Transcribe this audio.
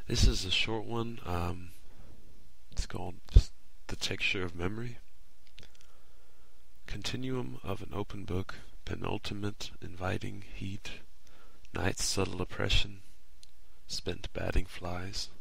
This is a short one. It's called just The Texture of Memory. Continuum of an open book, penultimate inviting heat, night's subtle oppression, spent batting flies.